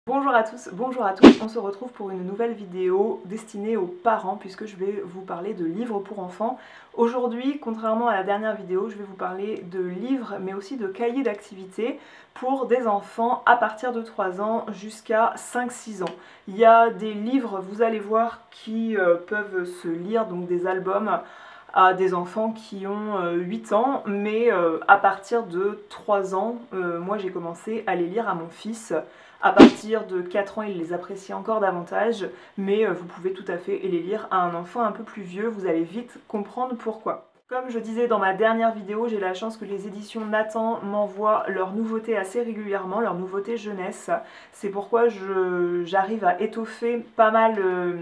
Bonjour à tous, bonjour à tous, on se retrouve pour une nouvelle vidéo destinée aux parents puisque je vais vous parler de livres pour enfants. Aujourd'hui, contrairement à la dernière vidéo, je vais vous parler de livres mais aussi de cahiers d'activités pour des enfants à partir de 3 ans jusqu'à 5-6 ans. Il y a des livres, vous allez voir, qui peuvent se lire, donc des albums à des enfants qui ont 8 ans, mais à partir de 3 ans, moi j'ai commencé à les lire à mon fils. À partir de 4 ans, il les apprécie encore davantage, mais vous pouvez tout à fait les lire à un enfant un peu plus vieux, vous allez vite comprendre pourquoi. Comme je disais dans ma dernière vidéo, j'ai la chance que les éditions Nathan m'envoient leurs nouveautés assez régulièrement, leurs nouveautés jeunesse. C'est pourquoi j'arrive à étoffer pas mal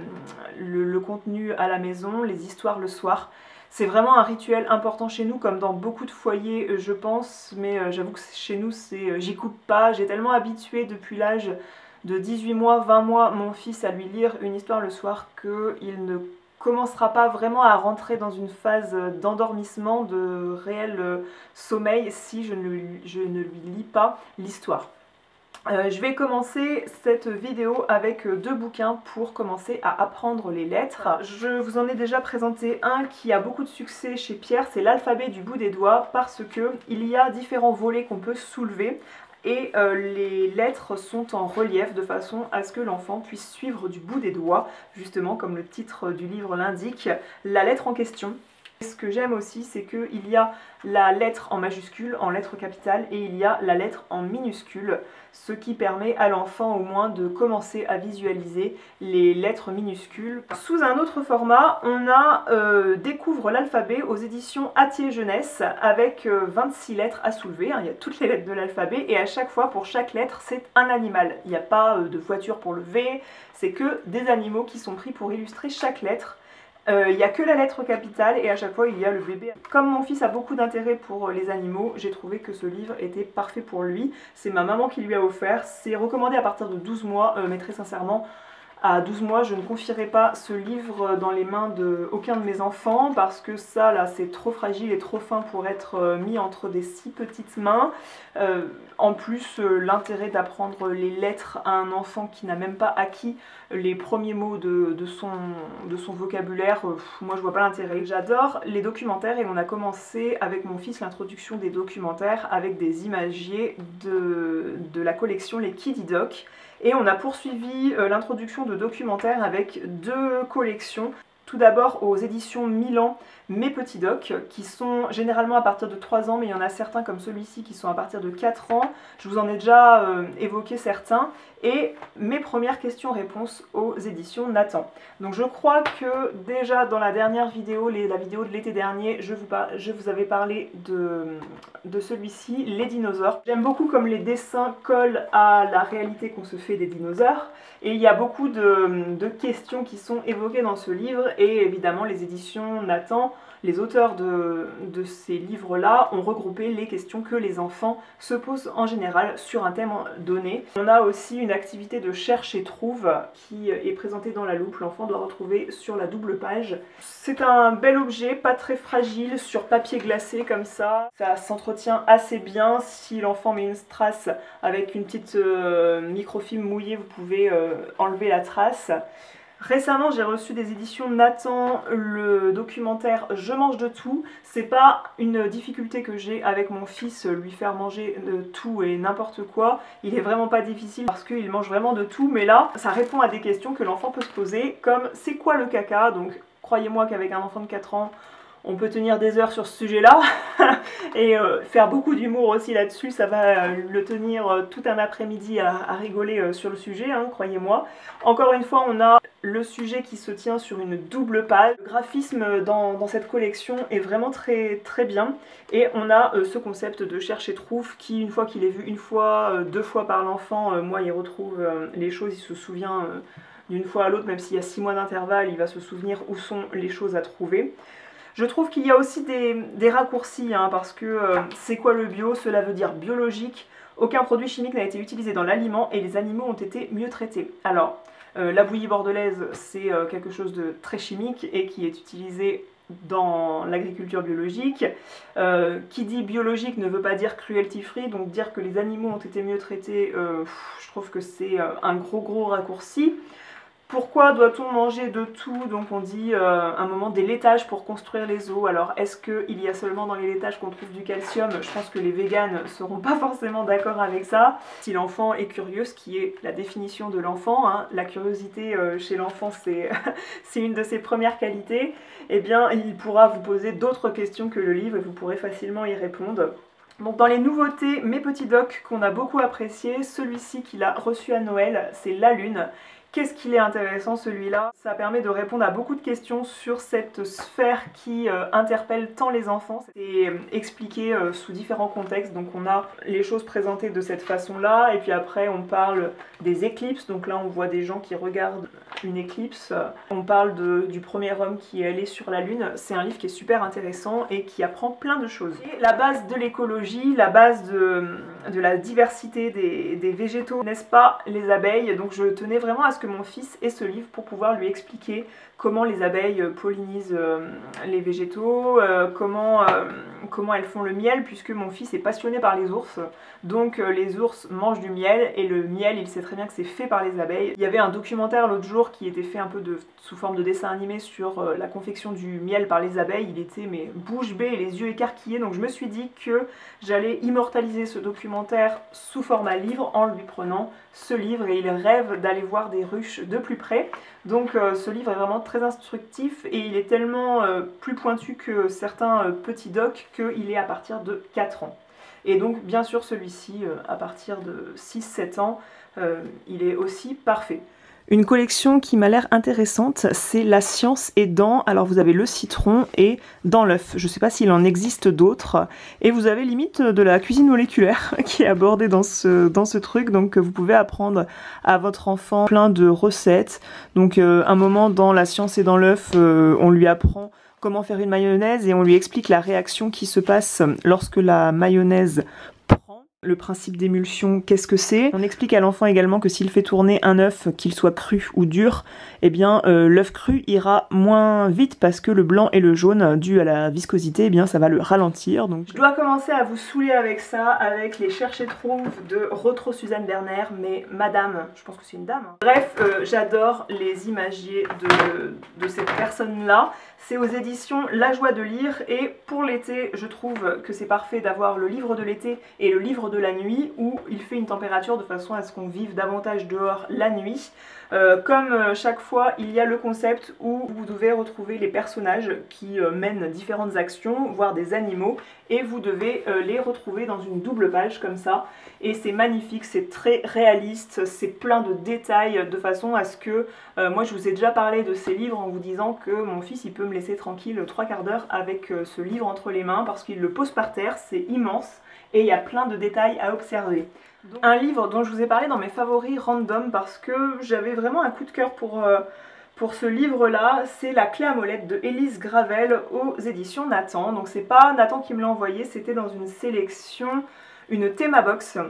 le contenu à la maison, les histoires le soir. C'est vraiment un rituel important chez nous, comme dans beaucoup de foyers, je pense, mais j'avoue que chez nous, j'y coupe pas. J'ai tellement habitué depuis l'âge de 18 mois, 20 mois, mon fils à lui lire une histoire le soir qu'il ne commencera pas vraiment à rentrer dans une phase d'endormissement, de réel sommeil, si je ne lui lis pas l'histoire. Je vais commencer cette vidéo avec 2 bouquins pour commencer à apprendre les lettres. Je vous en ai déjà présenté un qui a beaucoup de succès chez Pierre, c'est l'alphabet du bout des doigts, parce qu'il y a différents volets qu'on peut soulever et les lettres sont en relief de façon à ce que l'enfant puisse suivre du bout des doigts, justement comme le titre du livre l'indique, la lettre en question. Ce que j'aime aussi, c'est qu'il y a la lettre en majuscule, en lettres capitales, et il y a la lettre en minuscule, ce qui permet à l'enfant au moins de commencer à visualiser les lettres minuscules. Sous un autre format, on a Découvre l'alphabet aux éditions Hatier Jeunesse, avec 26 lettres à soulever, hein, il y a toutes les lettres de l'alphabet, et à chaque fois, pour chaque lettre, c'est un animal. Il n'y a pas de voiture pour le V, c'est que des animaux qui sont pris pour illustrer chaque lettre. Il n'y a que la lettre capitale et à chaque fois il y a le bébé. Comme mon fils a beaucoup d'intérêt pour les animaux, j'ai trouvé que ce livre était parfait pour lui. C'est ma maman qui lui a offert. C'est recommandé à partir de 12 mois, mais très sincèrement, à 12 mois, je ne confierai pas ce livre dans les mains d'aucun de mes enfants parce que ça, là, c'est trop fragile et trop fin pour être mis entre des si petites mains. En plus, l'intérêt d'apprendre les lettres à un enfant qui n'a même pas acquis les premiers mots de son vocabulaire, moi je vois pas l'intérêt. J'adore les documentaires et on a commencé avec mon fils l'introduction des documentaires avec des imagiers de la collection Les Kiddy Doc. Et on a poursuivi l'introduction de documentaires avec 2 collections. Tout d'abord aux éditions Milan, Mes Petits Docs, qui sont généralement à partir de 3 ans, mais il y en a certains comme celui-ci qui sont à partir de 4 ans. Je vous en ai déjà évoqué certains. Et mes premières questions-réponses aux éditions Nathan. Donc je crois que déjà dans la dernière vidéo, la vidéo de l'été dernier, je vous avais parlé de celui-ci, les dinosaures. J'aime beaucoup comme les dessins collent à la réalité qu'on se fait des dinosaures. Et il y a beaucoup de questions qui sont évoquées dans ce livre. Et évidemment les éditions Nathan, les auteurs de ces livres-là ont regroupé les questions que les enfants se posent en général sur un thème donné. On a aussi une activité de cherche et trouve qui est présentée dans la loupe. L'enfant doit retrouver sur la double page. C'est un bel objet, pas très fragile, sur papier glacé comme ça. Ça s'entretient assez bien. Si l'enfant met une strass avec une petite microfilm mouillée, vous pouvez enlever la trace. Récemment, j'ai reçu des éditions Nathan le documentaire Je mange de tout. C'est pas une difficulté que j'ai avec mon fils, lui faire manger de tout et n'importe quoi. Il est vraiment pas difficile parce qu'il mange vraiment de tout, mais là, ça répond à des questions que l'enfant peut se poser, comme c'est quoi le caca? Donc, croyez-moi qu'avec un enfant de 4 ans, on peut tenir des heures sur ce sujet-là et faire beaucoup d'humour aussi là-dessus, ça va le tenir tout un après-midi à rigoler sur le sujet, hein, croyez-moi. Encore une fois, on a le sujet qui se tient sur une double page. Le graphisme dans cette collection est vraiment très, très bien et on a ce concept de cherche et trouve qui, une fois qu'il est vu une fois, 2 fois par l'enfant, moi il retrouve les choses, il se souvient d'une fois à l'autre, même s'il y a 6 mois d'intervalle, il va se souvenir où sont les choses à trouver. Je trouve qu'il y a aussi des raccourcis, hein, parce que c'est quoi le bio? Cela veut dire biologique. Aucun produit chimique n'a été utilisé dans l'aliment et les animaux ont été mieux traités. Alors, la bouillie bordelaise, c'est quelque chose de très chimique et qui est utilisé dans l'agriculture biologique. Qui dit biologique ne veut pas dire cruelty free, donc dire que les animaux ont été mieux traités, je trouve que c'est un gros raccourci. Pourquoi doit-on manger de tout? Donc on dit un moment des laitages pour construire les os. Alors est-ce qu'il y a seulement dans les laitages qu'on trouve du calcium? Je pense que les véganes ne seront pas forcément d'accord avec ça. Si l'enfant est curieux, ce qui est la définition de l'enfant, hein, la curiosité chez l'enfant c'est une de ses premières qualités, eh bien il pourra vous poser d'autres questions que le livre et vous pourrez facilement y répondre. Donc dans les nouveautés, mes petits docs qu'on a beaucoup apprécié, celui-ci qu'il a reçu à Noël, c'est La Lune. Qu'est-ce qu'il est intéressant celui-là? Ça permet de répondre à beaucoup de questions sur cette sphère qui interpelle tant les enfants. C'est expliqué sous différents contextes, donc on a les choses présentées de cette façon-là, et puis après on parle des éclipses, donc là on voit des gens qui regardent une éclipse, on parle du premier homme qui est allé sur la Lune. C'est un livre qui est super intéressant et qui apprend plein de choses. Et la base de l'écologie, la base de la diversité des végétaux, n'est-ce pas, les abeilles? Donc je tenais vraiment à ce que mon fils ait ce livre pour pouvoir lui expliquer comment les abeilles pollinisent les végétaux, comment elles font le miel, puisque mon fils est passionné par les ours. Donc les ours mangent du miel, et le miel, il sait très bien que c'est fait par les abeilles. Il y avait un documentaire l'autre jour qui était fait un peu sous forme de dessin animé sur la confection du miel par les abeilles. Il était mais bouche bée et les yeux écarquillés, donc je me suis dit que j'allais immortaliser ce documentaire sous format livre en lui prenant ce livre, et il rêve d'aller voir des ruches de plus près. Donc ce livre est vraiment très instructif et il est tellement plus pointu que certains petits docs qu'il est à partir de 4 ans. Et donc bien sûr celui-ci à partir de 6-7 ans, il est aussi parfait. Une collection qui m'a l'air intéressante, c'est La science est dans, alors vous avez le citron et dans l'œuf. Je ne sais pas s'il en existe d'autres. Et vous avez limite de la cuisine moléculaire qui est abordée dans ce truc. Donc vous pouvez apprendre à votre enfant plein de recettes. Donc un moment dans La science est dans l'œuf, on lui apprend comment faire une mayonnaise et on lui explique la réaction qui se passe lorsque la mayonnaise prend. Le principe d'émulsion, qu'est-ce que c'est? On explique à l'enfant également que s'il fait tourner un œuf, qu'il soit cru ou dur, eh bien l'œuf cru ira moins vite parce que le blanc et le jaune, dû à la viscosité, eh bien ça va le ralentir. Donc je dois commencer à vous saouler avec ça, avec les cherches et trouves de Rotro Suzanne Berner, mais madame, je pense que c'est une dame. Bref, j'adore les imagiers de cette personne-là. C'est aux éditions La Joie de lire, et pour l'été, je trouve que c'est parfait d'avoir le livre de l'été et le livre de la nuit, où il fait une température de façon à ce qu'on vive davantage dehors la nuit. Comme chaque fois, il y a le concept où vous devez retrouver les personnages qui mènent différentes actions, voire des animaux, et vous devez les retrouver dans une double page comme ça. Et c'est magnifique, c'est très réaliste, c'est plein de détails, de façon à ce que... moi je vous ai déjà parlé de ces livres en vous disant que mon fils il peut me laisser tranquille 3/4 d'heure avec ce livre entre les mains, parce qu'il le pose par terre, c'est immense, et il y a plein de détails à observer. Donc, un livre dont je vous ai parlé dans mes favoris random parce que j'avais vraiment un coup de cœur pour ce livre-là, c'est La clé à molette de Élise Gravel aux éditions Nathan. Donc c'est pas Nathan qui me l'a envoyé, c'était dans une sélection, une Théma Box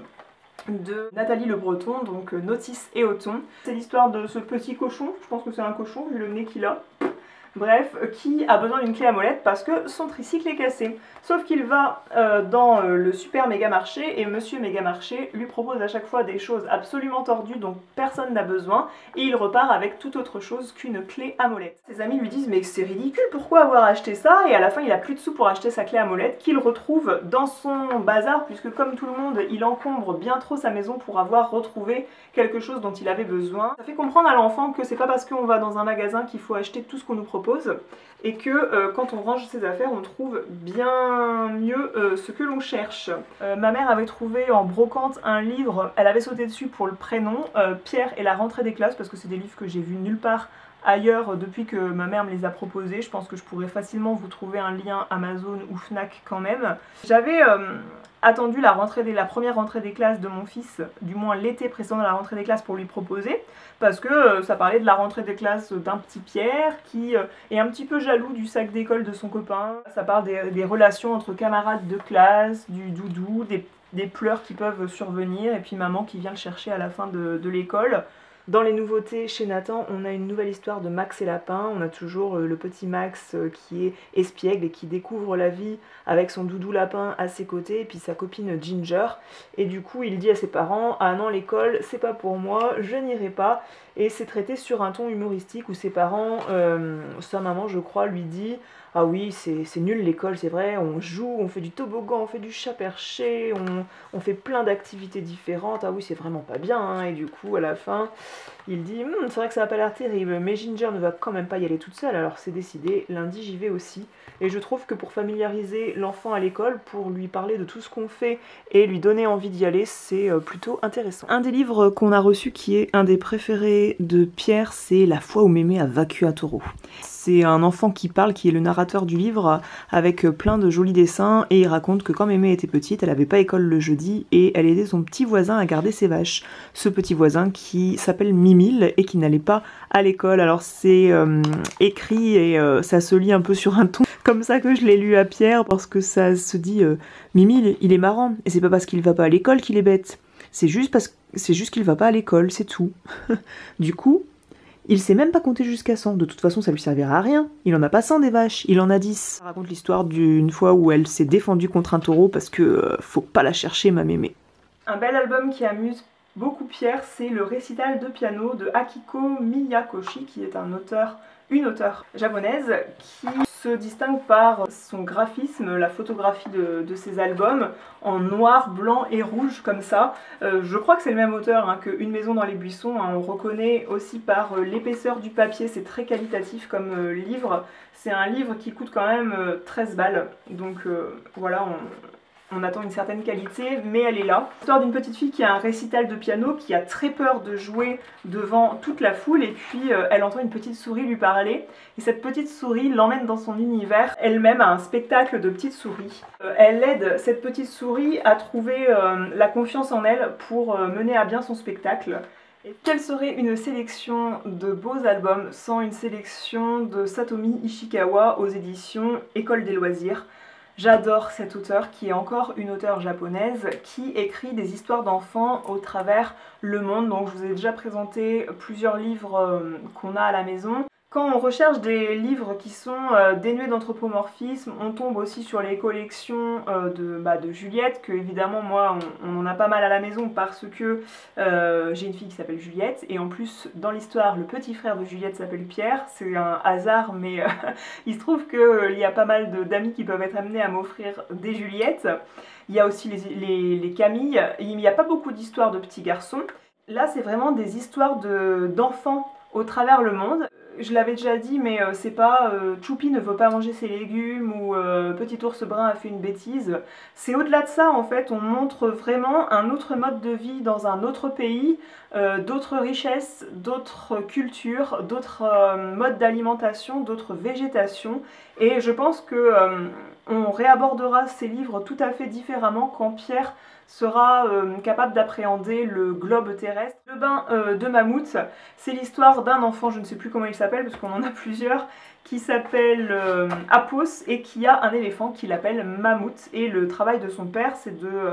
de Nathalie Le Breton, donc Notice et Othon. C'est l'histoire de ce petit cochon, je pense que c'est un cochon vu le nez qu'il a. Bref, qui a besoin d'une clé à molette parce que son tricycle est cassé. Sauf qu'il va dans le super méga marché et monsieur méga marché lui propose à chaque fois des choses absolument tordues dont personne n'a besoin, et il repart avec tout autre chose qu'une clé à molette. Ses amis lui disent mais c'est ridicule, pourquoi avoir acheté ça? Et à la fin il a plus de sous pour acheter sa clé à molette qu'il retrouve dans son bazar, puisque comme tout le monde il encombre bien trop sa maison pour avoir retrouvé quelque chose dont il avait besoin. Ça fait comprendre à l'enfant que c'est pas parce qu'on va dans un magasin qu'il faut acheter tout ce qu'on nous propose, et que quand on range ses affaires on trouve bien mieux ce que l'on cherche. Ma mère avait trouvé en brocante un livre, elle avait sauté dessus pour le prénom, Pierre et la rentrée des classes, parce que c'est des livres que j'ai vus nulle part ailleurs depuis que ma mère me les a proposés. Je pense que je pourrais facilement vous trouver un lien Amazon ou Fnac quand même. J'avais attendu la première rentrée des classes de mon fils, du moins l'été précédent à la rentrée des classes, pour lui proposer, parce que ça parlait de la rentrée des classes d'un petit Pierre qui est un petit peu jaloux du sac d'école de son copain. Ça parle des relations entre camarades de classe, du doudou, des pleurs qui peuvent survenir, et puis maman qui vient le chercher à la fin de l'école. Dans les nouveautés chez Nathan, on a une nouvelle histoire de Max et Lapin. On a toujours le petit Max qui est espiègle et qui découvre la vie avec son doudou lapin à ses côtés et puis sa copine Ginger. Et du coup, il dit à ses parents « Ah non, l'école, c'est pas pour moi, je n'irai pas ». Et c'est traité sur un ton humoristique où ses parents, sa maman je crois, lui dit « Ah oui, c'est nul l'école, c'est vrai, on joue, on fait du toboggan, on fait du chat perché, on fait plein d'activités différentes, ah oui, c'est vraiment pas bien, hein. » Et du coup, à la fin, il dit c'est vrai que ça n'a pas l'air terrible, mais Ginger ne va quand même pas y aller toute seule, alors c'est décidé, lundi j'y vais aussi. Et je trouve que pour familiariser l'enfant à l'école, pour lui parler de tout ce qu'on fait et lui donner envie d'y aller, c'est plutôt intéressant. Un des livres qu'on a reçu qui est un des préférés de Pierre, c'est La fois où Mémé a vaincu un taureau. C'est un enfant qui parle, qui est le narrateur du livre, avec plein de jolis dessins, et il raconte que quand Mémé était petite, elle n'avait pas école le jeudi, et elle aidait son petit voisin à garder ses vaches. Ce petit voisin qui s'appelle Mimile, et qui n'allait pas à l'école. Alors c'est écrit, et ça se lit un peu sur un ton comme ça que je l'ai lu à Pierre, parce que ça se dit Mimile, il est marrant, et c'est pas parce qu'il va pas à l'école qu'il est bête. C'est juste qu'il va pas à l'école, c'est tout. Du coup, il sait même pas compter jusqu'à 100, de toute façon ça lui servira à rien, il en a pas 100 des vaches, il en a 10. Ça raconte l'histoire d'une fois où elle s'est défendue contre un taureau parce que faut pas la chercher ma mémé. Un bel album qui amuse beaucoup Pierre, c'est le récital de piano de Akiko Miyakoshi, qui est une auteure japonaise qui se distingue par son graphisme, la photographie de ses albums, en noir, blanc et rouge comme ça. Je crois que c'est le même auteur hein, que Une maison dans les buissons, hein. On reconnaît aussi par l'épaisseur du papier, c'est très qualitatif comme livre. C'est un livre qui coûte quand même 13 balles, donc voilà, on attend une certaine qualité, mais elle est là. L'histoire d'une petite fille qui a un récital de piano, qui a très peur de jouer devant toute la foule, et puis elle entend une petite souris lui parler, et cette petite souris l'emmène dans son univers, elle-même à un spectacle de petites souris. Elle aide cette petite souris à trouver la confiance en elle pour mener à bien son spectacle. Et quelle serait une sélection de beaux albums sans une sélection de Satomi Ishikawa aux éditions École des loisirs? J'adore cette auteure qui est encore une auteure japonaise qui écrit des histoires d'enfants au travers le monde. Donc je vous ai déjà présenté plusieurs livres qu'on a à la maison. Quand on recherche des livres qui sont dénués d'anthropomorphisme, on tombe aussi sur les collections de Juliette, que évidemment moi on en a pas mal à la maison parce que j'ai une fille qui s'appelle Juliette, et en plus dans l'histoire le petit frère de Juliette s'appelle Pierre, c'est un hasard mais il se trouve qu'il y a pas mal d'amis qui peuvent être amenés à m'offrir des Juliettes. Il y a aussi les Camille, il n'y a pas beaucoup d'histoires de petits garçons. Là c'est vraiment des histoires d'enfants au travers le monde. Je l'avais déjà dit, mais c'est pas Choupi ne veut pas manger ses légumes ou Petit ours brun a fait une bêtise. C'est au-delà de ça en fait, on montre vraiment un autre mode de vie dans un autre pays, d'autres richesses, d'autres cultures, d'autres modes d'alimentation, d'autres végétations. Et je pense que on réabordera ces livres tout à fait différemment quand Pierre sera capable d'appréhender le globe terrestre. Le bain de mammouth, c'est l'histoire d'un enfant, je ne sais plus comment il s'appelle parce qu'on en a plusieurs, qui s'appelle Apos et qui a un éléphant qui l'appelle Mammouth. Et le travail de son père, c'est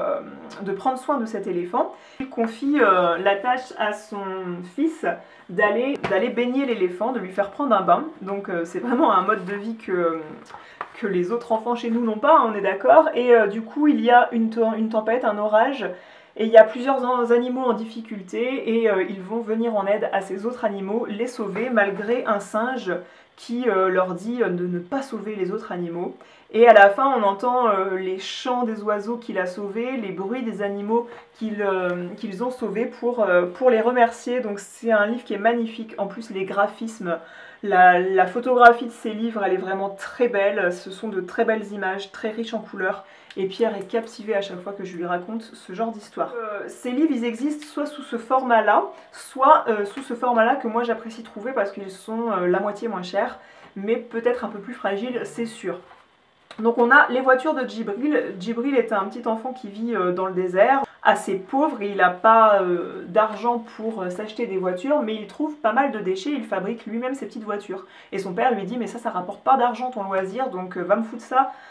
de prendre soin de cet éléphant. Il confie la tâche à son fils d'aller baigner l'éléphant, de lui faire prendre un bain. Donc c'est vraiment un mode de vie que les autres enfants chez nous n'ont pas, on est d'accord. Et du coup, il y a une tempête, un orage, et il y a plusieurs animaux en difficulté, et ils vont venir en aide à ces autres animaux, les sauver, malgré un singe qui leur dit de ne pas sauver les autres animaux. Et à la fin, on entend les chants des oiseaux qu'il a sauvés, les bruits des animaux qu'ils ont sauvés pour les remercier. Donc c'est un livre qui est magnifique. En plus, les graphismes, la photographie de ces livres, elle est vraiment très belle. Ce sont de très belles images, très riches en couleurs. Et Pierre est captivé à chaque fois que je lui raconte ce genre d'histoire. Ces livres, ils existent soit sous ce format-là, soit sous ce format-là que moi j'apprécie trouver parce qu'ils sont la moitié moins chers, mais peut-être un peu plus fragiles, c'est sûr. Donc on a les voitures de Djibril. Djibril est un petit enfant qui vit dans le désert, assez pauvre, il n'a pas d'argent pour s'acheter des voitures, mais il trouve pas mal de déchets, il fabrique lui-même ses petites voitures. Et son père lui dit mais ça rapporte pas d'argent ton loisir, donc va me foutre ça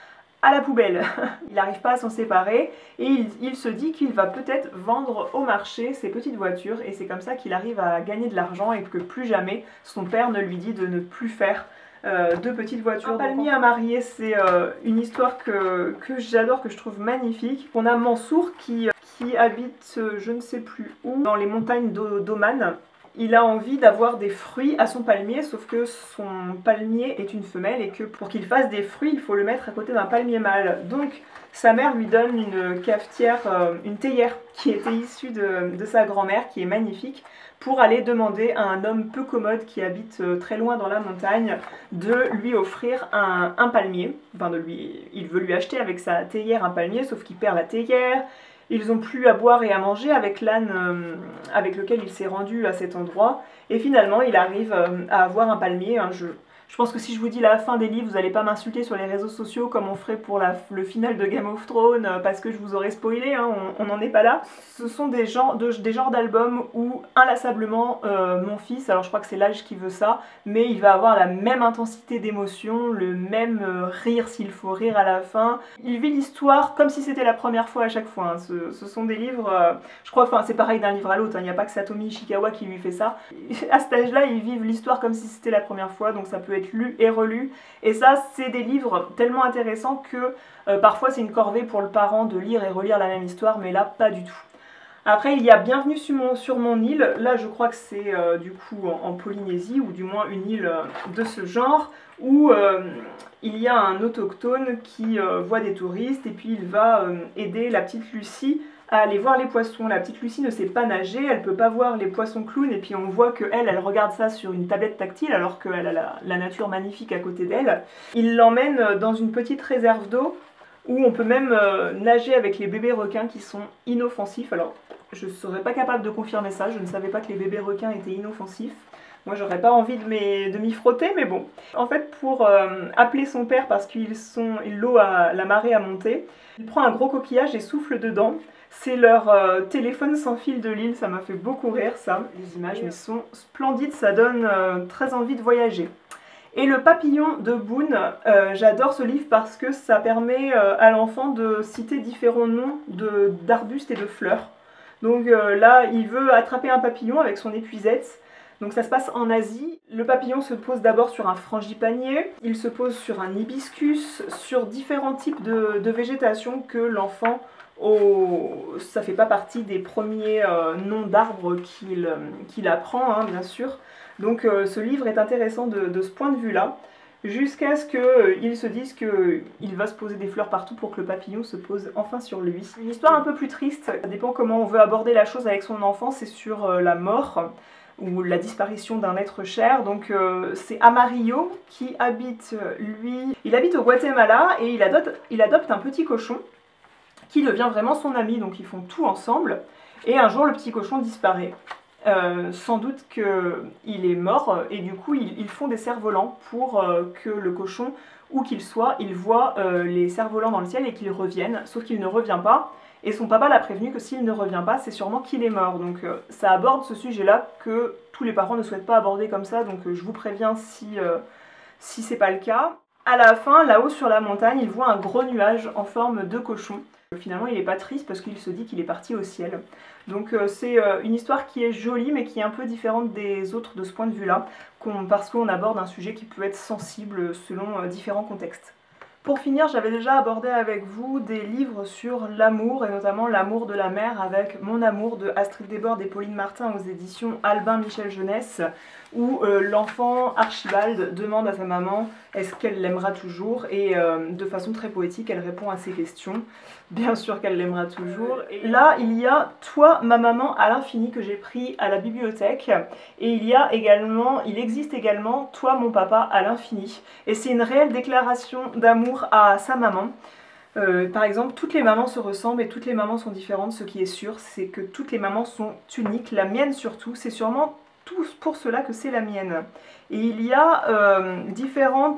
à la poubelle. Il n'arrive pas à s'en séparer et il se dit qu'il va peut-être vendre au marché ses petites voitures et c'est comme ça qu'il arrive à gagner de l'argent et que plus jamais son père ne lui dit de ne plus faire de petites voitures. Un palmier à marier, c'est une histoire que j'adore, que je trouve magnifique. On a Mansour qui habite je ne sais plus où, dans les montagnes d'Oman. Il a envie d'avoir des fruits à son palmier, sauf que son palmier est une femelle et que pour qu'il fasse des fruits, il faut le mettre à côté d'un palmier mâle. Donc sa mère lui donne une cafetière, une théière qui était issue de sa grand-mère, qui est magnifique, pour aller demander à un homme peu commode qui habite très loin dans la montagne de lui offrir un palmier. Enfin, il veut lui acheter avec sa théière un palmier, sauf qu'il perd la théière. Ils n'ont plus à boire et à manger avec l'âne avec lequel il s'est rendu à cet endroit. Et finalement, il arrive à avoir un palmier. Je pense que si je vous dis la fin des livres, vous n'allez pas m'insulter sur les réseaux sociaux comme on ferait pour le final de Game of Thrones parce que je vous aurais spoilé, hein, on n'en est pas là. Ce sont des genres d'albums où inlassablement mon fils, alors je crois que c'est l'âge qui veut ça, mais il va avoir la même intensité d'émotion, le même rire s'il faut rire à la fin. Il vit l'histoire comme si c'était la première fois à chaque fois. Hein. Ce sont des livres, je crois, enfin c'est pareil d'un livre à l'autre, hein. Il n'y a pas que Satomi Ishikawa qui lui fait ça. À cet âge-là, ils vivent l'histoire comme si c'était la première fois, donc ça peut être lu et relu, et ça c'est des livres tellement intéressants que parfois c'est une corvée pour le parent de lire et relire la même histoire, mais là pas du tout. Après il y a Bienvenue sur mon île, là je crois que c'est du coup en Polynésie, ou du moins une île de ce genre, où il y a un autochtone qui voit des touristes et puis il va aider la petite Lucie à aller voir les poissons. La petite Lucie ne sait pas nager, elle peut pas voir les poissons clowns et puis on voit qu'elle regarde ça sur une tablette tactile alors qu'elle a la nature magnifique à côté d'elle. Il l'emmène dans une petite réserve d'eau où on peut même nager avec les bébés requins qui sont inoffensifs. Alors je serais pas capable de confirmer ça, je ne savais pas que les bébés requins étaient inoffensifs. Moi j'aurais pas envie de m'y frotter, mais bon. En fait, pour appeler son père parce l'eau à la marée a monté, il prend un gros coquillage et souffle dedans. C'est leur téléphone sans fil de l'île, ça m'a fait beaucoup rire ça. Les images mais sont splendides, ça donne très envie de voyager. Et le papillon de Boone, j'adore ce livre parce que ça permet à l'enfant de citer différents noms d'arbustes et de fleurs. Donc là, il veut attraper un papillon avec son épuisette. Donc ça se passe en Asie. Le papillon se pose d'abord sur un frangipanier, il se pose sur un hibiscus, sur différents types de végétation que l'enfant, ça fait pas partie des premiers noms d'arbres qu'il apprend, hein, bien sûr. Donc ce livre est intéressant de ce point de vue-là, jusqu'à ce qu'il se dise qu'il va se poser des fleurs partout pour que le papillon se pose enfin sur lui. Une histoire un peu plus triste, ça dépend comment on veut aborder la chose avec son enfant, c'est sur la mort ou la disparition d'un être cher. Donc c'est Amarillo qui habite, il habite au Guatemala et il adopte un petit cochon qui devient vraiment son ami, donc ils font tout ensemble, et un jour le petit cochon disparaît. Sans doute qu'il est mort, et du coup ils font des cerfs-volants pour que le cochon, où qu'il soit, il voit les cerfs-volants dans le ciel et qu'il revienne, sauf qu'il ne revient pas, et son papa l'a prévenu que s'il ne revient pas, c'est sûrement qu'il est mort. Donc ça aborde ce sujet-là que tous les parents ne souhaitent pas aborder comme ça, donc je vous préviens si c'est pas le cas. À la fin, là-haut sur la montagne, il voit un gros nuage en forme de cochon. Finalement, il n'est pas triste parce qu'il se dit qu'il est parti au ciel. Donc c'est une histoire qui est jolie mais qui est un peu différente des autres de ce point de vue-là, parce qu'on aborde un sujet qui peut être sensible selon différents contextes. Pour finir, j'avais déjà abordé avec vous des livres sur l'amour, et notamment l'amour de la mer avec Mon amour de Astrid Desbordes et Pauline Martin aux éditions Albin Michel Jeunesse, où l'enfant Archibald demande à sa maman est-ce qu'elle l'aimera toujours, et de façon très poétique elle répond à ces questions. Bien sûr qu'elle l'aimera toujours. Et là il y a Toi ma maman à l'infini que j'ai pris à la bibliothèque, et il existe également Toi mon papa à l'infini, et c'est une réelle déclaration d'amour à sa maman. Par exemple, toutes les mamans se ressemblent et toutes les mamans sont différentes. Ce qui est sûr, c'est que toutes les mamans sont uniques. La mienne surtout, c'est sûrement tout pour cela que c'est la mienne. Et il y a différents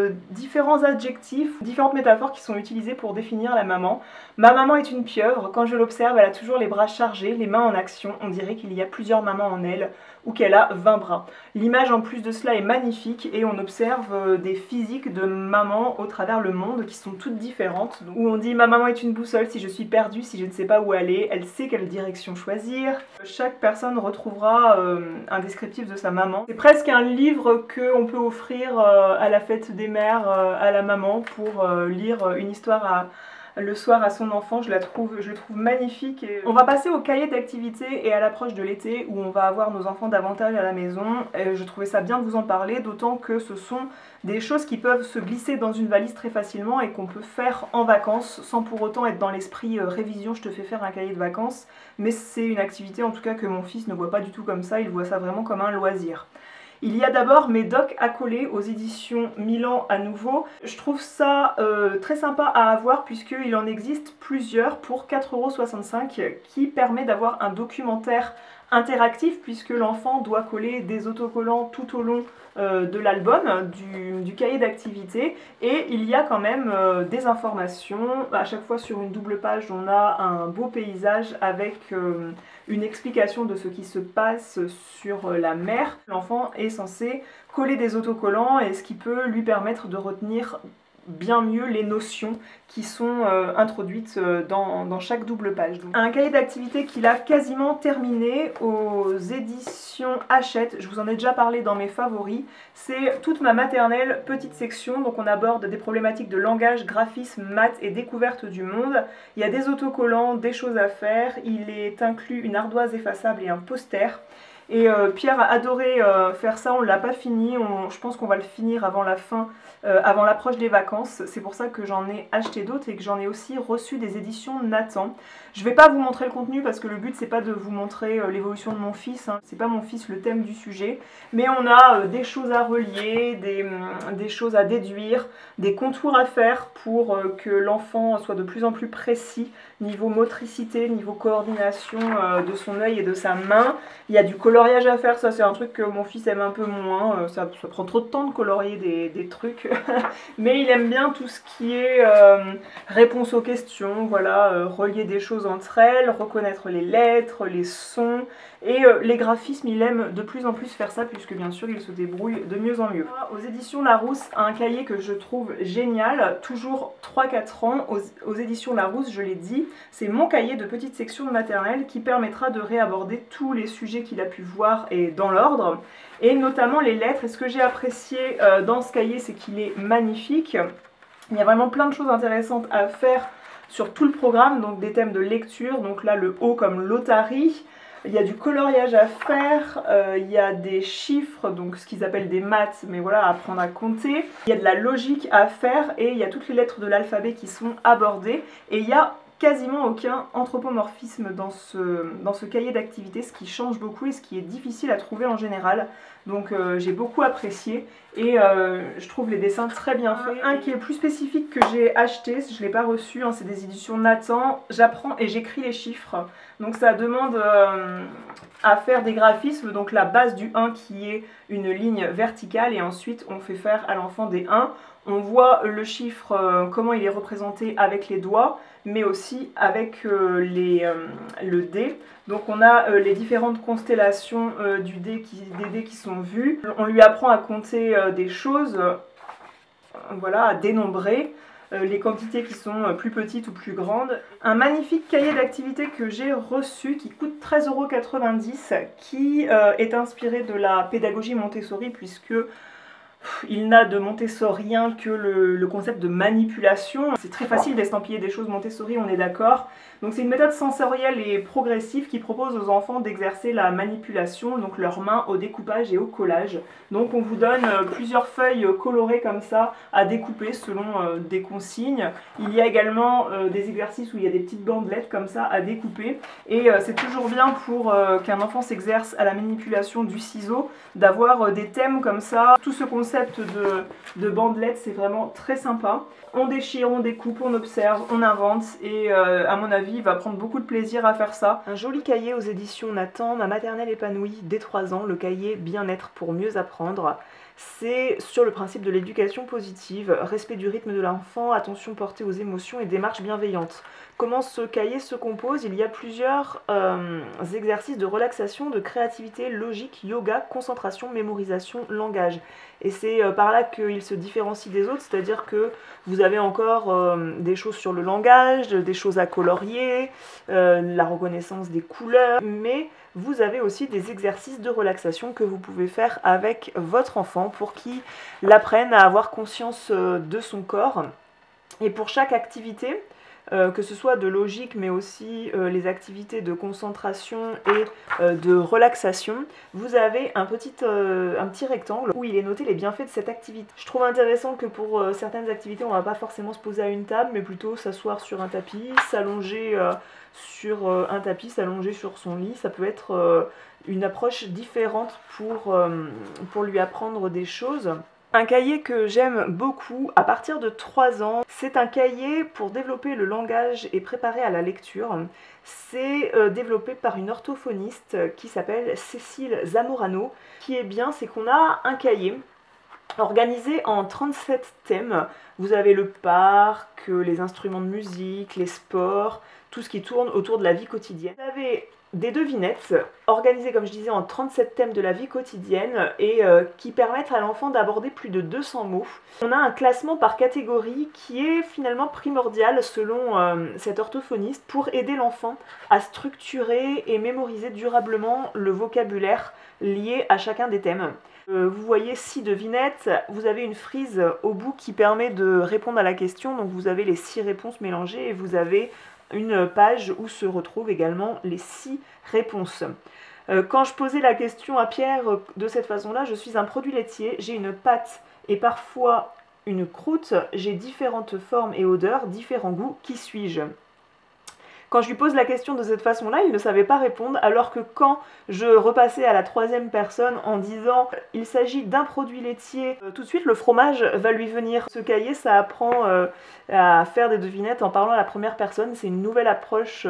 adjectifs, différentes métaphores qui sont utilisées pour définir la maman. Ma maman est une pieuvre, quand je l'observe, elle a toujours les bras chargés, les mains en action, on dirait qu'il y a plusieurs mamans en elle, ou qu'elle a 20 bras. L'image en plus de cela est magnifique et on observe des physiques de mamans au travers le monde qui sont toutes différentes, où on dit ma maman est une boussole, si je suis perdue, si je ne sais pas où aller, elle sait quelle direction choisir. Chaque personne retrouvera un descriptif de sa maman. C'est presque un livre qu'on peut offrir à la fête des mères, à la maman, pour lire une histoire le soir à son enfant. Je le trouve magnifique. Et on va passer au cahier d'activités et à l'approche de l'été où on va avoir nos enfants davantage à la maison. Et je trouvais ça bien de vous en parler, d'autant que ce sont des choses qui peuvent se glisser dans une valise très facilement et qu'on peut faire en vacances sans pour autant être dans l'esprit révision, je te fais faire un cahier de vacances. Mais c'est une activité en tout cas que mon fils ne voit pas du tout comme ça, il voit ça vraiment comme un loisir. Il y a d'abord mes docs à coller aux éditions Milan à nouveau. Je trouve ça très sympa à avoir puisqu'il en existe plusieurs pour 4,65 € qui permet d'avoir un documentaire interactif puisque l'enfant doit coller des autocollants tout au long de l'album, du cahier d'activité, et il y a quand même des informations. À chaque fois sur une double page on a un beau paysage avec une explication de ce qui se passe sur la mer. L'enfant est censé coller des autocollants et ce qui peut lui permettre de retenir bien mieux les notions qui sont introduites dans chaque double page. Donc, un cahier d'activité qu'il a quasiment terminé aux éditions Hachette, je vous en ai déjà parlé dans mes favoris, c'est toute ma maternelle, petite section, donc on aborde des problématiques de langage, graphisme, maths et découverte du monde. Il y a des autocollants, des choses à faire, il est inclus une ardoise effaçable et un poster. Et Pierre a adoré faire ça, on ne l'a pas fini, je pense qu'on va le finir avant la fin, avant l'approche des vacances. C'est pour ça que j'en ai acheté d'autres et que j'en ai aussi reçu des éditions Nathan. Je ne vais pas vous montrer le contenu parce que le but c'est pas de vous montrer l'évolution de mon fils, hein. C'est pas mon fils le thème du sujet, mais on a des choses à relier, des choses à déduire, des contours à faire pour que l'enfant soit de plus en plus précis niveau motricité, niveau coordination de son œil et de sa main. Il y a du coloriage à faire, ça c'est un truc que mon fils aime un peu moins, ça prend trop de temps de colorier des trucs, mais il aime bien tout ce qui est réponse aux questions, voilà, relier des choses entre elles, reconnaître les lettres, les sons, et les graphismes, il aime de plus en plus faire ça puisque bien sûr il se débrouille de mieux en mieux. Aux éditions Larousse, un cahier que je trouve génial, toujours 3-4 ans, aux éditions Larousse, je l'ai dit, c'est mon cahier de petite section de maternelle qui permettra de réaborder tous les sujets qu'il a pu voir et dans l'ordre, et notamment les lettres. Et ce que j'ai apprécié dans ce cahier, c'est qu'il est magnifique. Il y a vraiment plein de choses intéressantes à faire sur tout le programme, donc des thèmes de lecture, donc là le O comme l'otarie. Il y a du coloriage à faire, il y a des chiffres, donc ce qu'ils appellent des maths, mais voilà, apprendre à compter. Il y a de la logique à faire et il y a toutes les lettres de l'alphabet qui sont abordées. Et il y a quasiment aucun anthropomorphisme dans ce cahier d'activité, ce qui change beaucoup et ce qui est difficile à trouver en général. Donc j'ai beaucoup apprécié et je trouve les dessins très bien faits. Un qui est plus spécifique que j'ai acheté, je ne l'ai pas reçu, hein, c'est des éditions Nathan. J'apprends et j'écris les chiffres. Donc ça demande à faire des graphismes, donc la base du 1 qui est une ligne verticale et ensuite on fait faire à l'enfant des 1. On voit le chiffre, comment il est représenté avec les doigts, mais aussi avec le dé. Donc on a les différentes constellations des dés qui sont vues. On lui apprend à compter des choses, voilà, à dénombrer les quantités qui sont plus petites ou plus grandes. Un magnifique cahier d'activités que j'ai reçu qui coûte 13,90 €, qui est inspiré de la pédagogie Montessori puisque il n'a de montessorien que le concept de manipulation. C'est très facile d'estampiller des choses Montessori, on est d'accord. Donc c'est une méthode sensorielle et progressive qui propose aux enfants d'exercer la manipulation, donc leurs mains au découpage et au collage. Donc on vous donne plusieurs feuilles colorées comme ça à découper selon des consignes. Il y a également des exercices où il y a des petites bandelettes comme ça à découper. Et c'est toujours bien pour qu'un enfant s'exerce à la manipulation du ciseau, d'avoir des thèmes comme ça. Tout ce qu'on concept de bandelettes, c'est vraiment très sympa. On déchire, on découpe, on observe, on invente et à mon avis il va prendre beaucoup de plaisir à faire ça. Un joli cahier aux éditions Nathan, Ma maternelle épanouie dès 3 ans, le cahier Bien-être pour mieux apprendre. C'est sur le principe de l'éducation positive, respect du rythme de l'enfant, attention portée aux émotions et démarche bienveillante. Comment ce cahier se compose? Il y a plusieurs exercices de relaxation, de créativité, logique, yoga, concentration, mémorisation, langage. Et c'est par là qu'il se différencie des autres, c'est-à-dire que vous avez encore des choses sur le langage, des choses à colorier, la reconnaissance des couleurs, mais vous avez aussi des exercices de relaxation que vous pouvez faire avec votre enfant pour qu'il apprenne à avoir conscience de son corps. Et pour chaque activité, que ce soit de logique mais aussi les activités de concentration et de relaxation, vous avez un petit rectangle où il est noté les bienfaits de cette activité. Je trouve intéressant que pour certaines activités on ne va pas forcément se poser à une table mais plutôt s'asseoir sur un tapis, s'allonger sur un tapis, s'allonger sur son lit. Ça peut être une approche différente pour lui apprendre des choses. Un cahier que j'aime beaucoup à partir de 3 ans, c'est un cahier pour développer le langage et préparer à la lecture. C'est développé par une orthophoniste qui s'appelle Cécile Zamorano. Ce qui est bien, c'est qu'on a un cahier organisé en 37 thèmes. Vous avez le parc, les instruments de musique, les sports, tout ce qui tourne autour de la vie quotidienne. Vous avez des devinettes organisées, comme je disais, en 37 thèmes de la vie quotidienne et qui permettent à l'enfant d'aborder plus de 200 mots. On a un classement par catégorie qui est finalement primordial selon cet orthophoniste pour aider l'enfant à structurer et mémoriser durablement le vocabulaire lié à chacun des thèmes. Vous voyez 6 devinettes, vous avez une frise au bout qui permet de répondre à la question, donc vous avez les 6 réponses mélangées et vous avez une page où se retrouvent également les 6 réponses. Quand je posais la question à Pierre de cette façon-là, je suis un produit laitier, j'ai une pâte et parfois une croûte, j'ai différentes formes et odeurs, différents goûts, qui suis-je? Quand je lui pose la question de cette façon-là, il ne savait pas répondre, alors que quand je repassais à la 3e personne en disant « il s'agit d'un produit laitier », tout de suite le fromage va lui venir. Ce cahier, ça apprend à faire des devinettes en parlant à la 1re personne. C'est une nouvelle approche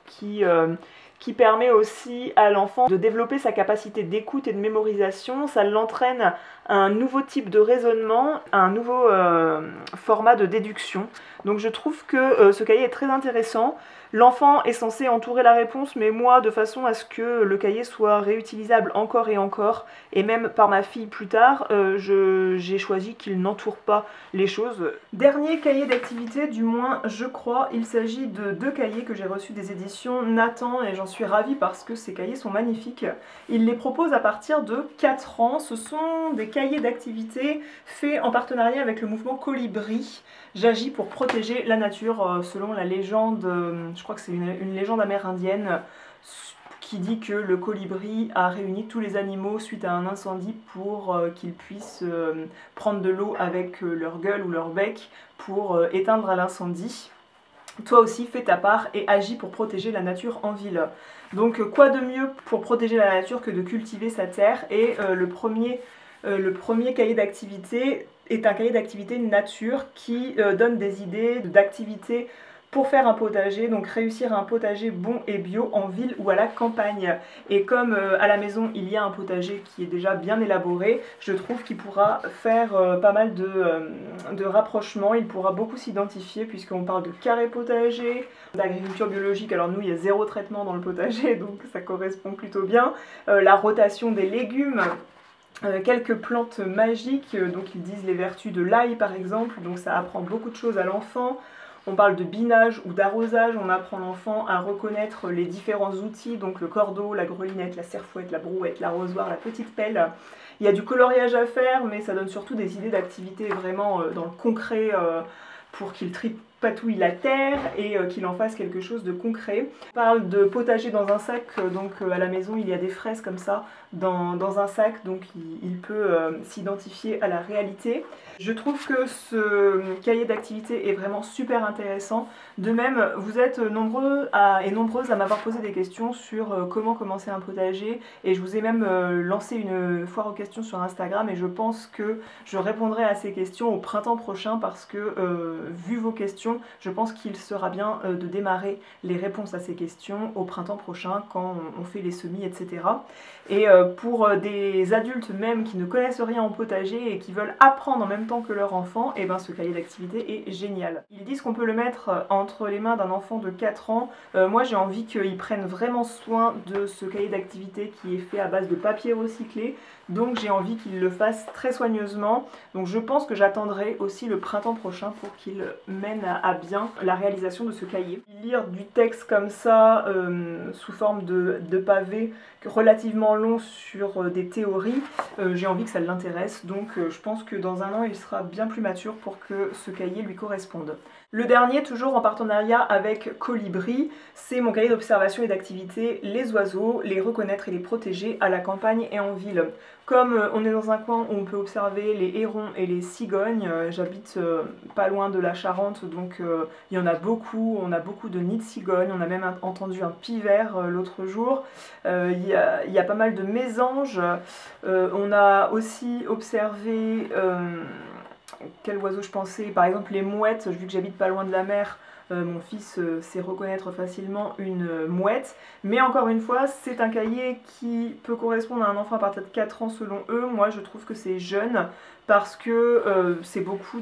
qui permet aussi à l'enfant de développer sa capacité d'écoute et de mémorisation. Ça l'entraîne à un nouveau type de raisonnement, à un nouveau format de déduction. Donc je trouve que ce cahier est très intéressant. L'enfant est censé entourer la réponse, mais moi, de façon à ce que le cahier soit réutilisable encore et encore, et même par ma fille plus tard, j'ai choisi qu'il n'entoure pas les choses. Dernier cahier d'activité, du moins je crois, il s'agit de 2 cahiers que j'ai reçus des éditions Nathan, et j'en suis ravie parce que ces cahiers sont magnifiques. Il les propose à partir de 4 ans, ce sont des cahiers d'activité faits en partenariat avec le mouvement Colibri. J'agis pour protéger la nature, selon la légende, je crois que c'est une légende amérindienne qui dit que le colibri a réuni tous les animaux suite à un incendie pour qu'ils puissent prendre de l'eau avec leur gueule ou leur bec pour éteindre l'incendie. Toi aussi, fais ta part et agis pour protéger la nature en ville. Donc quoi de mieux pour protéger la nature que de cultiver sa terre? Et le premier cahier d'activité est un cahier d'activité nature qui donne des idées d'activités pour faire un potager, donc réussir un potager bon et bio en ville ou à la campagne. Et comme à la maison il y a un potager qui est déjà bien élaboré, je trouve qu'il pourra faire pas mal de rapprochements, il pourra beaucoup s'identifier puisqu'on parle de carré potager, d'agriculture biologique. Alors nous il y a 0 traitement dans le potager donc ça correspond plutôt bien, la rotation des légumes, quelques plantes magiques, donc ils disent les vertus de l'ail par exemple, donc ça apprend beaucoup de choses à l'enfant. On parle de binage ou d'arrosage, on apprend l'enfant à reconnaître les différents outils, donc le cordeau, la grelinette, la serfouette, la brouette, l'arrosoir, la petite pelle. Il y a du coloriage à faire, mais ça donne surtout des idées d'activités vraiment dans le concret pour qu'il patouille la terre et qu'il en fasse quelque chose de concret. On parle de potager dans un sac, donc à la maison il y a des fraises comme ça dans un sac, donc il peut s'identifier à la réalité. Je trouve que ce cahier d'activité est vraiment super intéressant. De même, vous êtes nombreux et nombreuses à m'avoir posé des questions sur comment commencer un potager, et je vous ai même lancé une foire aux questions sur Instagram, et je pense que je répondrai à ces questions au printemps prochain parce que vu vos questions, je pense qu'il sera bien de démarrer les réponses à ces questions au printemps prochain quand on fait les semis, etc. Et pour des adultes même qui ne connaissent rien en potager et qui veulent apprendre en même temps que leur enfant, et ben ce cahier d'activité est génial. Ils disent qu'on peut le mettre entre les mains d'un enfant de 4 ans. Moi j'ai envie qu'ils prennent vraiment soin de ce cahier d'activité qui est fait à base de papier recyclé, donc j'ai envie qu'ils le fassent très soigneusement. Donc je pense que j'attendrai aussi le printemps prochain pour qu'ils mènent à bien la réalisation de ce cahier. Lire du texte comme ça, sous forme de pavés relativement long sur des théories, j'ai envie que ça l'intéresse, donc je pense que dans un an il sera bien plus mature pour que ce cahier lui corresponde. Le dernier, toujours en partenariat avec Colibri, c'est mon cahier d'observation et d'activité, les oiseaux, les reconnaître et les protéger à la campagne et en ville. Comme on est dans un coin où on peut observer les hérons et les cigognes, j'habite pas loin de la Charente, donc il y en a beaucoup, on a beaucoup de nids de cigognes, on a même entendu un pivert l'autre jour, il y a pas mal de mésanges, on a aussi observé... quel oiseau je pensais, par exemple les mouettes, vu que j'habite pas loin de la mer, mon fils sait reconnaître facilement une mouette, mais encore une fois c'est un cahier qui peut correspondre à un enfant à partir de 4 ans selon eux. Moi je trouve que c'est jeune parce que c'est beaucoup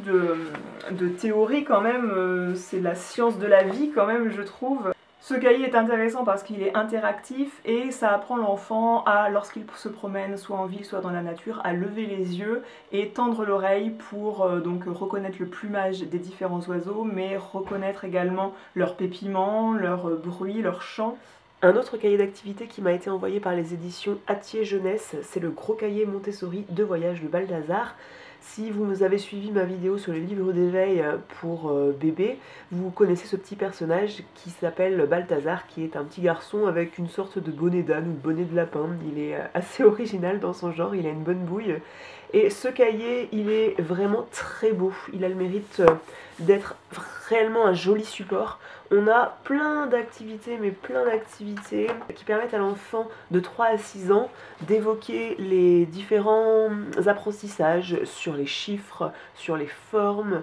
de théorie quand même, c'est la science de la vie quand même je trouve. Ce cahier est intéressant parce qu'il est interactif et ça apprend l'enfant à, lorsqu'il se promène soit en ville soit dans la nature, à lever les yeux et tendre l'oreille pour donc reconnaître le plumage des différents oiseaux, mais reconnaître également leurs pépiments, leurs bruits, leurs chants. Un autre cahier d'activité qui m'a été envoyé par les éditions Hatier Jeunesse, c'est le gros cahier Montessori de voyage de Balthazar. Si vous avez suivi ma vidéo sur les livres d'éveil pour bébé, vous connaissez ce petit personnage qui s'appelle Balthazar, qui est un petit garçon avec une sorte de bonnet d'âne ou de bonnet de lapin. Il est assez original dans son genre, il a une bonne bouille. Et ce cahier, il est vraiment très beau. Il a le mérite d'être réellement un joli support. On a plein d'activités, mais plein d'activités qui permettent à l'enfant de 3 à 6 ans d'évoquer les différents apprentissages sur les chiffres, sur les formes,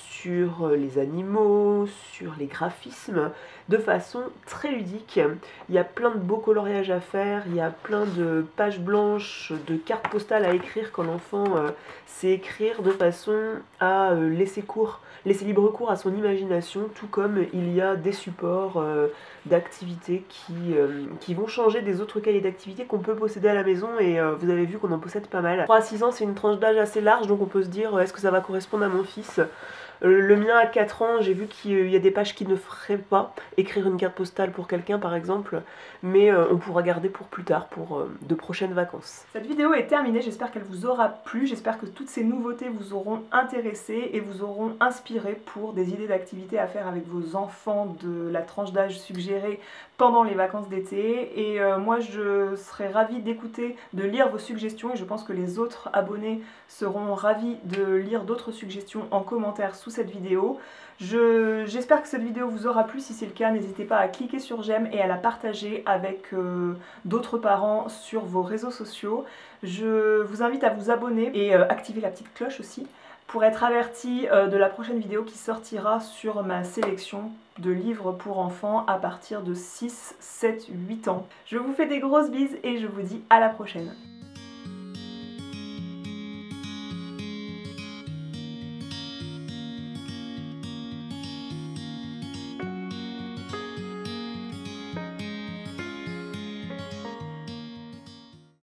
sur les animaux, sur les graphismes, de façon très ludique. Il y a plein de beaux coloriages à faire, il y a plein de pages blanches, de cartes postales à écrire quand l'enfant sait écrire, de façon à laisser libre cours à son imagination, tout comme il y a des supports d'activités qui vont changer des autres cahiers d'activités qu'on peut posséder à la maison, et vous avez vu qu'on en possède pas mal. 3 à 6 ans, c'est une tranche d'âge assez large, donc on peut se dire est-ce que ça va correspondre à mon fils? Le mien à 4 ans, j'ai vu qu'il y a des pages qui ne feraient pas écrire une carte postale pour quelqu'un par exemple, mais on pourra garder pour plus tard, pour de prochaines vacances. Cette vidéo est terminée, j'espère qu'elle vous aura plu, j'espère que toutes ces nouveautés vous auront intéressé et vous auront inspiré pour des idées d'activités à faire avec vos enfants de la tranche d'âge suggérée pendant les vacances d'été. Et moi je serais ravie d'écouter, de lire vos suggestions, et je pense que les autres abonnés seront ravis de lire d'autres suggestions en commentaire sous cette vidéo. J'espère que cette vidéo vous aura plu. Si c'est le cas, n'hésitez pas à cliquer sur j'aime et à la partager avec d'autres parents sur vos réseaux sociaux. Je vous invite à vous abonner et activer la petite cloche aussi pour être averti de la prochaine vidéo qui sortira sur ma sélection de livres pour enfants à partir de 6, 7, 8 ans. Je vous fais des grosses bises et je vous dis à la prochaine.